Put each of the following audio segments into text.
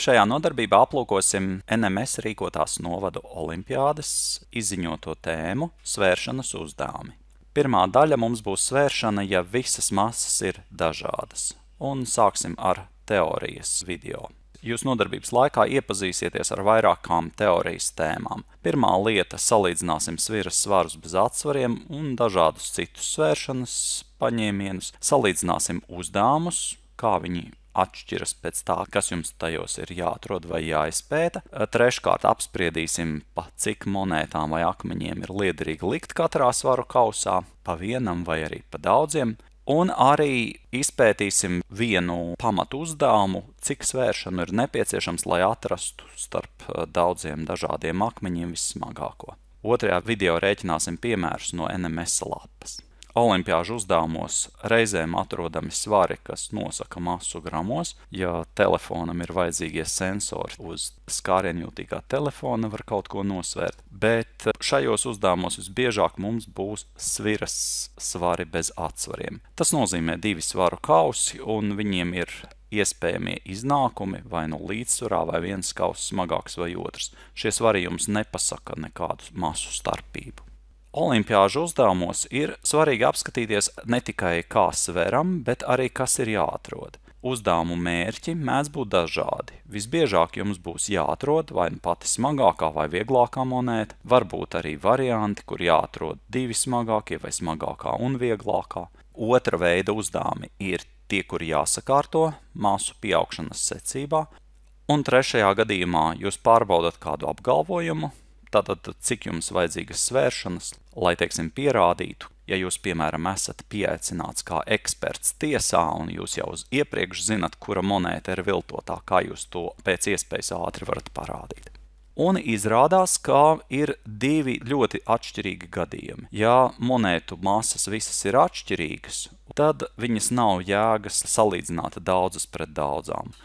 Šajā nodarbībā aplūkosim NMS rīkotās novadu olimpiādes izziņoto tēmu svēršanas uzdevumi. Pirmā daļa mums būs svēršana, ja visas masas ir dažādas. Un sāksim ar teorijas video. Jūs nodarbības laikā iepazīsieties ar vairākām teorijas tēmām. Pirmā lieta – salīdzināsim sviras svarus bez atsvariem un dažādus citus svēršanas paņēmienus. Salīdzināsim uzdevumus, kā viņi atšķiras pēc tā, kas jums tajos ir jāatrod vai jāizpēta. Treškārt apspriedīsim, pa cik monētām vai akmeņiem ir liederīgi likt katrā svaru kausā, pa vienam vai arī pa daudziem. Un arī izpētīsim vienu pamatu uzdevumu, cik svēršanu ir nepieciešams, lai atrastu starp daudziem dažādiem akmeņiem vissmagāko. Otrajā video rēķināsim piemērus no NMS lapas. Olimpiāžu uzdevumos reizēm atrodami svari, kas nosaka masu gramos. Ja telefonam ir vajadzīgie sensori, uz skārienjūtīgā telefona var kaut ko nosvērt. Bet šajos uzdevumos visbiežāk mums būs sviras svari bez atsvariem. Tas nozīmē divi svaru kausi, un viņiem ir iespējamie iznākumi vai nu līdzsvarā, vai viens kauss smagāks vai otrs. Šie svari jums nepasaka nekādu masu starpību. Olimpiāžu uzdevumos ir svarīgi apskatīties ne tikai kā sveram, bet arī kas ir jāatrod. Uzdevumu mērķi mēdz būt dažādi. Visbiežāk jums būs jāatrod vai nu pati smagākā vai vieglākā monēta, varbūt arī varianti, kur jāatrod divi smagākie vai smagākā un vieglākā. Otra veida uzdevumi ir tie, kuri jāsakārto masu pieaugšanas secībā. Un trešajā gadījumā jūs pārbaudat kādu apgalvojumu, tātad cik jums vajadzīgas svēršanas, lai, teiksim, pierādītu, ja jūs, piemēram, esat pieaicināts kā eksperts tiesā un jūs jau iepriekš zinat, kura monēta ir viltotā, kā jūs to pēc iespējas ātri varat parādīt. Un izrādās, ka ir divi ļoti atšķirīgi gadījumi. Ja monētu masas visas ir atšķirīgas, tad viņas nav jēgas salīdzināt daudzas pret daudzām.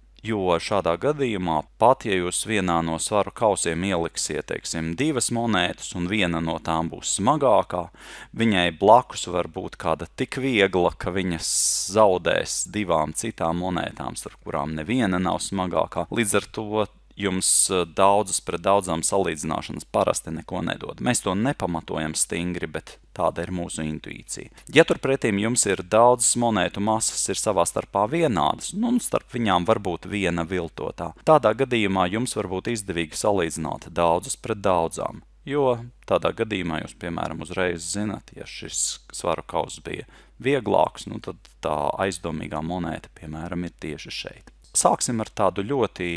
Jo šādā gadījumā, pat ja jūs vienā no svaru kausiem ieliksiet, teiksim, divas monētas un viena no tām būs smagākā, viņai blakus var būt kāda tik viegla, ka viņas zaudēs divām citām monētām, starp kurām neviena nav smagākā. Līdz ar to jums daudzas pret daudzām salīdzināšanas parasti neko nedod. Mēs to nepamatojam stingri, bet tāda ir mūsu intuīcija. Ja turpretīm jums ir daudzas monētu masas ir savā starpā vienādas, un starp viņām var būt viena viltotā, tādā gadījumā jums var būt izdevīgi salīdzināt daudzas pret daudzām. Jo tādā gadījumā jūs, piemēram, uzreiz zinat, ja šis svaru kauss bija vieglāks, tad tā aizdomīgā monēta, piemēram, ir tieši šeit. Sāksim ar tādu ļoti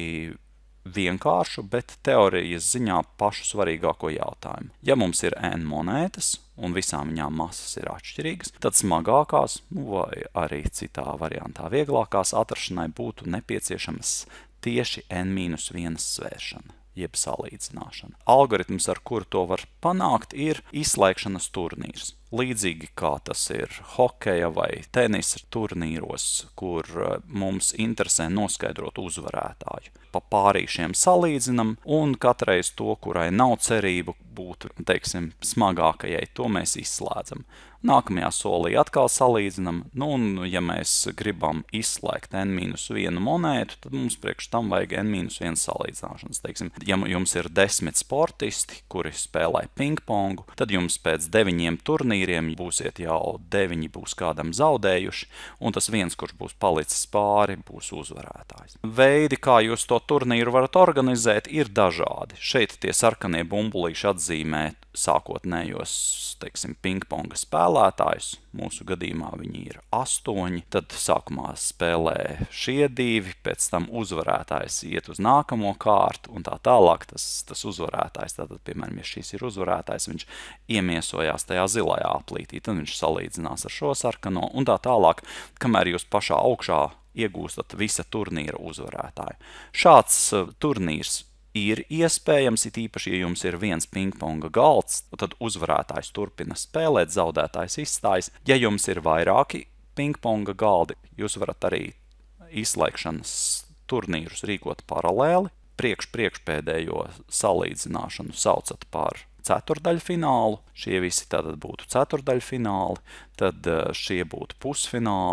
vienkāršu, bet teorijas ziņā pašu svarīgāko jautājumu. Ja mums ir n monētas un visām viņām masas ir atšķirīgas, tad smagākās, vai arī citā variantā vieglākās atrašanai būtu nepieciešamas tieši n-1 svēršana, jeb salīdzināšana. Algoritms, ar kuru to var panākt, ir izslēgšanas turnīrs. Līdzīgi kā tas ir hokeja vai tenisa turnīros, kur mums interesē noskaidrot uzvarētāju. Pa pārīšiem salīdzinam, un katreiz to, kurai nav cerību būt, teiksim, smagākajai, to mēs izslēdzam. Nākamajā solī atkal salīdzinam, un ja mēs gribam izslēgt n-1 monētu, tad mums priekš tam vajag n-1 salīdzināšanas. Teiksim, ja jums ir 10 sportisti, kuri spēlē pingpongu, tad jums pēc 9 turnīriem būsiet jau 9 būs kādam zaudējuši, un tas viens, kurš būs palicis pāri, būs uzvarētājs. Veidi, kā jūs to turnīru varat organizēt, ir dažādi. Šeit tie sarkanie bumbulīši atzīmē sākotnējos, teiksim, pingponga spēlētājus. Mūsu gadījumā viņi ir 8, tad sākumā spēlē šie 2, pēc tam uzvarētājs iet uz nākamo kārtu un tā tālāk. Tas uzvarētājs, tātad, piemēram, ja šis ir uzvarētājs, viņš iemiesojās tajā zilajā aplītī, tad viņš salīdzinās ar šo sarkano un tā tālāk, kamēr jūs pašā augšā iegūstat visa turnīra uzvarētāju. Šāds turnīrs ir iespējams, it īpaši, ja jums ir viens pingponga galds, tad uzvarētājs turpina spēlēt, zaudētājs izstājas. Ja jums ir vairāki pingponga galdi, jūs varat arī izslēgšanas turnīrus rīkot paralēli. Priekšpēdējo salīdzināšanu saucat par ceturdaļfinālu. Šie visi tātad būtu ceturdaļfināli, tad šie būtu pusfināli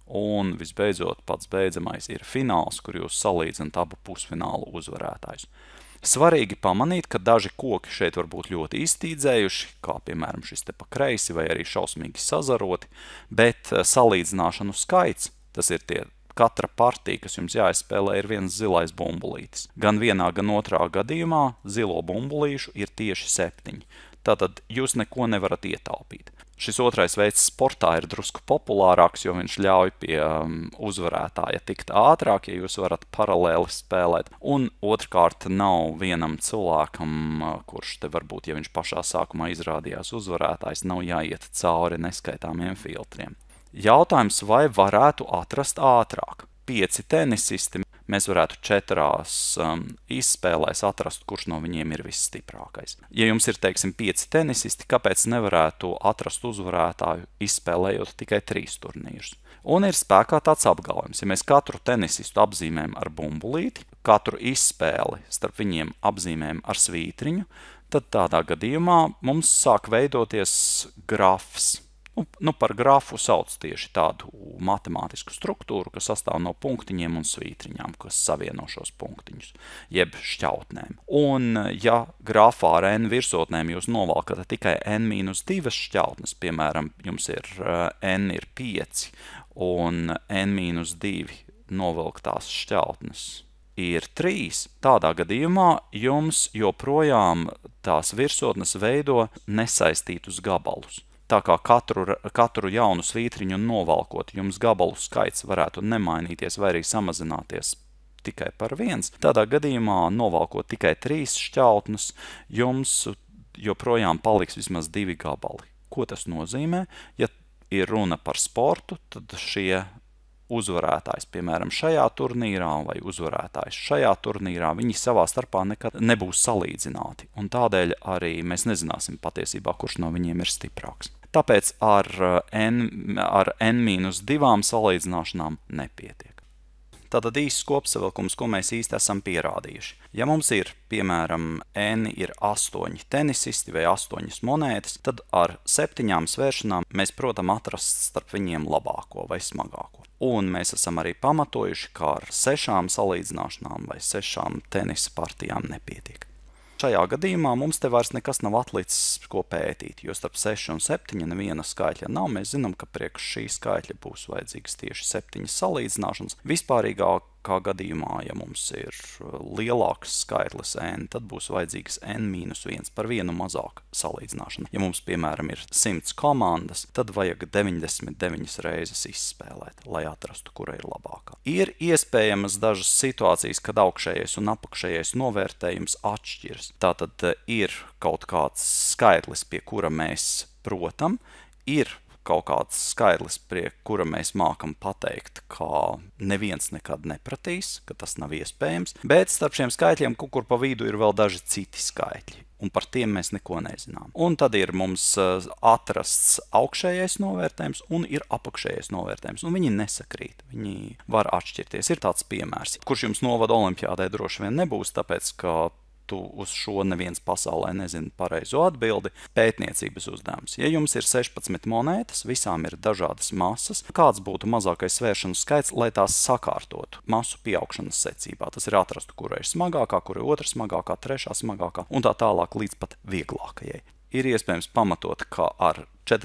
Un visbeidzot, pats beidzamais ir fināls, kur jūs salīdzināt abu pusfinālu uzvarētājus. Svarīgi pamanīt, ka daži koki šeit var būt ļoti iztīdzējuši, kā piemēram šis te pa kreisi vai arī šausmīgi sazaroti, bet salīdzināšanu skaits, tas ir katra partija, kas jums jāizspēlē, ir viens zilais bumbulītis. Gan vienā, gan otrā gadījumā zilo bumbulīšu ir tieši 7. Tātad jūs neko nevarat ietaupīt. Šis otrais veids sportā ir drusku populārāks, jo viņš ļauj pie uzvarētāja tikt ātrāk, ja jūs varat paralēli spēlēt. Un otrkārt nav vienam cilvēkam, kurš te varbūt, ja viņš pašā sākumā izrādījās uzvarētājs, nav jāiet cauri neskaitāmiem filtriem. Jautājums, vai varētu atrast ātrāk? 5 tenisisti, mēs varētu 4 izspēlēs atrast, kurš no viņiem ir visstiprākais. Ja jums ir, teiksim, 5 tenisisti, kāpēc nevarētu atrast uzvarētāju, izspēlējot tikai 3 turnīrus? Un ir spēkā tāds apgalvojums, ja mēs katru tenisistu apzīmējam ar bumbulīti, katru izspēli starp viņiem apzīmējam ar svītriņu, tad tādā gadījumā mums sāk veidoties grafs. Par grafu sauc tieši tādu matemātisku struktūru, kas sastāv no punktiņiem un svītriņām, kas savieno šos punktiņus, jeb šķautnēm. Un ja grafā ar n virsotnēm jūs novalkat tikai n-2 šķautnes, piemēram, jums ir n ir 5 un n-2 novilktās šķautnes ir 3, tādā gadījumā jums joprojām tās virsotnes veido nesaistītus gabalus. Tā kā katru jaunu svītriņu novalkot, jums gabalu skaits varētu nemainīties vai arī samazināties tikai par 1. Tādā gadījumā, novalkot tikai 3 šķautnes, jums joprojām paliks vismaz 2 gabali. Ko tas nozīmē? Ja ir runa par sportu, tad šie uzvarētājs, piemēram, šajā turnīrā vai uzvarētājs šajā turnīrā, viņi savā starpā nekad nebūs salīdzināti. Un tādēļ arī mēs nezināsim patiesībā, kurš no viņiem ir stiprāks. Tāpēc ar n-2 salīdzināšanām nepietiek. Tātad īsts kopsavilkums, ko mēs īsti esam pierādījuši. Ja mums ir, piemēram, n ir 8 tenisisti vai 8 monētas, tad ar 7 svēršanām mēs, protams, atrast starp viņiem labāko vai smagāko. Un mēs esam arī pamatojuši, ka ar 6 salīdzināšanām vai 6 tenisa partijām nepietiek. Šajā gadījumā mums te vairs nekas nav atlicis, ko pētīt, jo starp 6 un 7 neviena skaitļa nav. Mēs zinām, ka priekš šī skaitļa būs vajadzīgas tieši 7 salīdzināšanas. Vispārīgākā gadījumā, ja mums ir lielāks skaitlis n, tad būs vajadzīgas n-1 par vienu mazāku salīdzināšanu. Ja mums, piemēram, ir 100 komandas, tad vajag 99 reizes izspēlēt, lai atrastu, kura ir labākā. Ir iespējamas dažas situācijas, kad augšējais un apakšējais novērtējums atšķiras. Tātad ir kaut kāds skaitlis, pie kura mēs protam, ir kaut kāds skaitlis, pie kura mēs mākam pateikt, ka neviens nekad nepratīs, ka tas nav iespējams, bet starp šiem skaitļiem kaut kur pa vidu ir vēl daži citi skaitļi, un par tiem mēs neko nezinām. Un tad ir mums atrasts augšējais novērtējums un ir apakšējais novērtējums, un viņi nesakrīt, viņi var atšķirties. Ir tāds piemērs, kurš jums novada olimpiādē droši vien nebūs, tāpēc, ka uz šo neviens pasaulē nezina pareizo atbildi. Pētniecības uzdevums. Ja jums ir 16 monētas, visām ir dažādas masas, kāds būtu mazākais svēršanu skaits, lai tās sakārtotu masu pieaugšanas secībā? Tas ir atrast, kura ir smagākā, kura ir otra smagākā, trešā smagākā un tā tālāk līdz pat vieglākajai. Ir iespējams pamatot, ka ar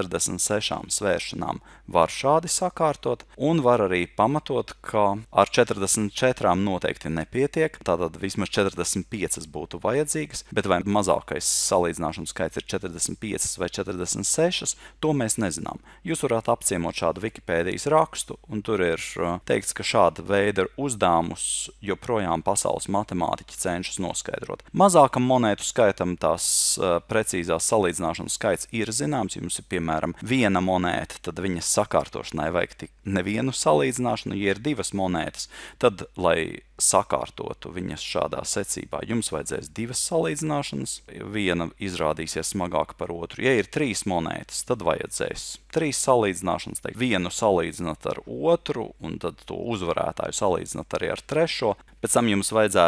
46 svēršanām var šādi sakārtot, un var arī pamatot, ka ar 44 noteikti nepietiek, tātad vismaz 45 būtu vajadzīgas, bet vai mazākais salīdzināšanas skaits ir 45 vai 46, to mēs nezinām. Jūs varat apciemot šādu Wikipēdijas rakstu, un tur ir teikts, ka šāda veida uzdevumus joprojām pasaules matemātiķi cenšas noskaidrot. Mazākam monētu skaitam tās precīzās salīdzināšanas skaits ir zināms, jums ir piemēram viena monēta, tad viņas sakārtošanai vajag tik nevienu salīdzināšanu. Ja ir 2 monētas, tad, lai sakārtotu viņas šādā secībā, jums vajadzēs 2 salīdzināšanas, viena izrādīsies smagāka par otru. Ja ir 3 monētas, tad vajadzēs 3 salīdzināšanas, vienu salīdzināt ar otru, un tad to uzvarētāju salīdzināt arī ar trešo. Pēc tam jums vajadzētu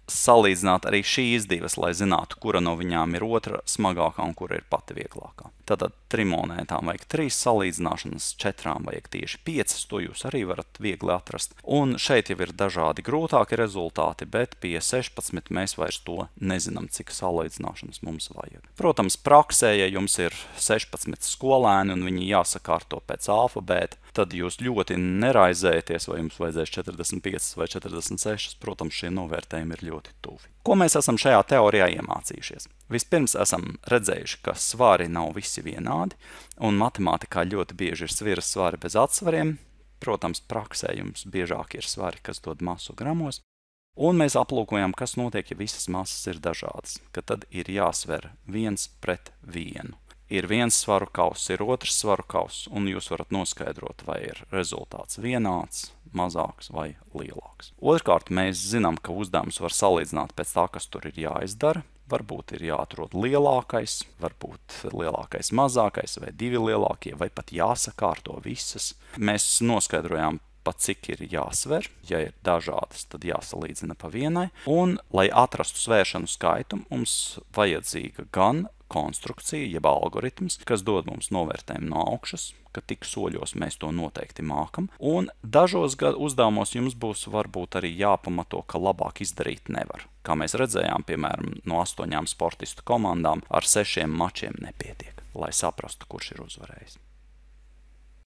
salīdzināt arī šīs divas, lai zinātu, kura no viņām ir otra smagākā un kura ir pati vieglākā. Tātad 3 monētām vajag 3 salīdzināšanas, 4 vajag tieši 5, to jūs arī varat viegli atrast. Un šeit jau ir dažādi grūtāki rezultāti, bet pie 16 mēs vairs to nezinām, cik salīdzināšanas mums vajag. Protams, praksē, ja jums ir 16 skolēni un viņi jāsakārto pēc alfabēta, tad jūs ļoti neraizēties, vai jums vajadzēs 45 vai 46. Protams, šie novērtējumi ir ļoti tuvi. Ko mēs esam šajā teorijā iemācījušies? Vispirms esam redzējuši, ka svari nav visi vienādi, un matemātikā ļoti bieži ir sviras svari bez atsvariem. Protams, praksē jums biežāk ir svari, kas dod masu gramos. Un mēs aplūkojam, kas notiek, ja visas masas ir dažādas, ka tad ir jāsver 1 pret 1. Ir viens svaru kauss, ir otrs svaru kauss, un jūs varat noskaidrot, vai ir rezultāts vienāds, mazāks vai lielāks. Otrkārt, mēs zinām, ka uzdevums var salīdzināt pēc tā, kas tur ir jāizdara. Varbūt ir jāatrod lielākais, varbūt lielākais mazākais, vai 2 lielākie, vai pat jāsakārto visas. Mēs noskaidrojām, pa cik ir jāsver. Ja ir dažādas, tad jāsalīdzina pa vienai. Un, lai atrastu svēršanu skaitu, mums vajadzīga gan konstrukcija, jeb algoritms, kas dod mums novērtējumu no augšas, ka tik soļos mēs to noteikti mākam. Un dažos uzdevumos jums būs varbūt arī jāpamato, ka labāk izdarīt nevar. Kā mēs redzējām, piemēram, no 8 sportistu komandām ar 6 mačiem nepietiek, lai saprastu, kurš ir uzvarējis.